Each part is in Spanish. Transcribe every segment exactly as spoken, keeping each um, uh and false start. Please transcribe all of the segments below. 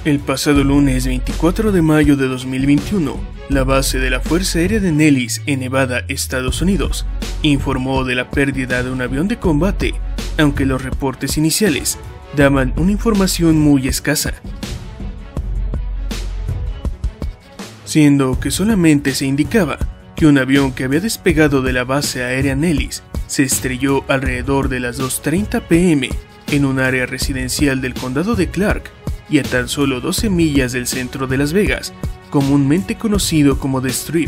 El pasado lunes veinticuatro de mayo de dos mil veintiuno, la base de la Fuerza Aérea de Nellis en Nevada, Estados Unidos, informó de la pérdida de un avión de combate, aunque los reportes iniciales daban una información muy escasa, siendo que solamente se indicaba que un avión que había despegado de la base aérea Nellis se estrelló alrededor de las dos treinta p m en un área residencial del condado de Clark y a tan solo doce millas del centro de Las Vegas, comúnmente conocido como The Strip.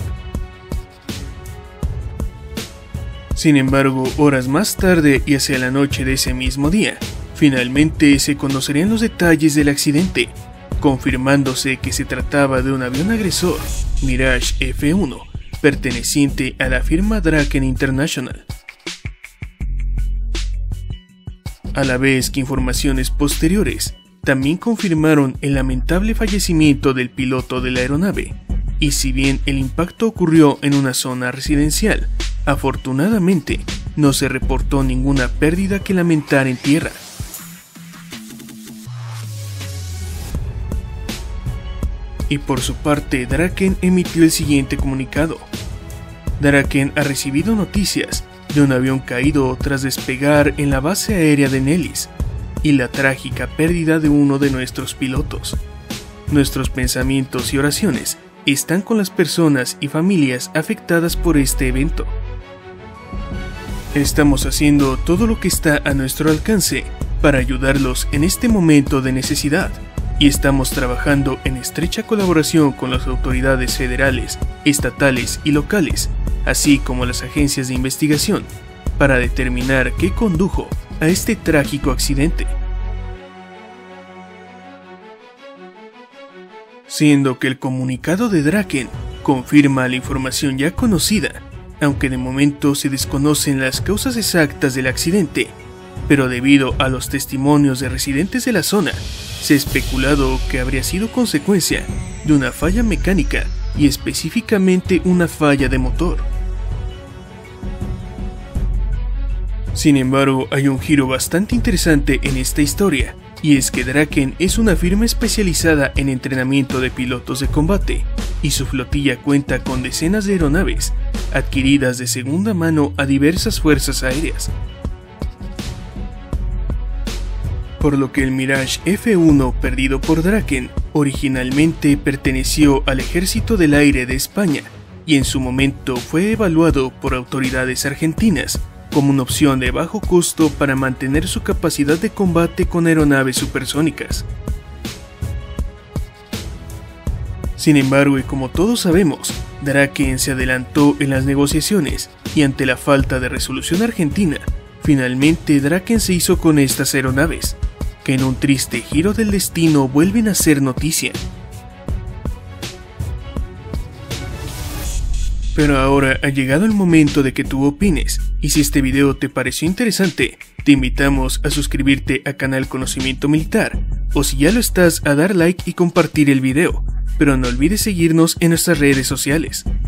Sin embargo, horas más tarde y hacia la noche de ese mismo día, finalmente se conocerían los detalles del accidente, confirmándose que se trataba de un avión agresor, Mirage F uno, perteneciente a la firma Draken International. A la vez que informaciones posteriores también confirmaron el lamentable fallecimiento del piloto de la aeronave, y si bien el impacto ocurrió en una zona residencial, afortunadamente no se reportó ninguna pérdida que lamentar en tierra. Y por su parte, Draken emitió el siguiente comunicado. Draken ha recibido noticias de un avión caído tras despegar en la base aérea de Nellis y la trágica pérdida de uno de nuestros pilotos. Nuestros pensamientos y oraciones están con las personas y familias afectadas por este evento. Estamos haciendo todo lo que está a nuestro alcance para ayudarlos en este momento de necesidad, y estamos trabajando en estrecha colaboración con las autoridades federales, estatales y locales, así como las agencias de investigación, para determinar qué condujo a este trágico accidente. Siendo que el comunicado de Draken confirma la información ya conocida, aunque de momento se desconocen las causas exactas del accidente, pero debido a los testimonios de residentes de la zona, se ha especulado que habría sido consecuencia de una falla mecánica y específicamente una falla de motor. Sin embargo, hay un giro bastante interesante en esta historia, y es que Draken es una firma especializada en entrenamiento de pilotos de combate, y su flotilla cuenta con decenas de aeronaves, adquiridas de segunda mano a diversas fuerzas aéreas. Por lo que el Mirage F uno perdido por Draken originalmente perteneció al Ejército del Aire de España, y en su momento fue evaluado por autoridades argentinas como una opción de bajo costo para mantener su capacidad de combate con aeronaves supersónicas. Sin embargo, y como todos sabemos, Draken se adelantó en las negociaciones, y ante la falta de resolución argentina, finalmente Draken se hizo con estas aeronaves, que en un triste giro del destino vuelven a ser noticia. Pero ahora ha llegado el momento de que tú opines, y si este video te pareció interesante, te invitamos a suscribirte a Canal Conocimiento Militar, o si ya lo estás, a dar like y compartir el video, pero no olvides seguirnos en nuestras redes sociales.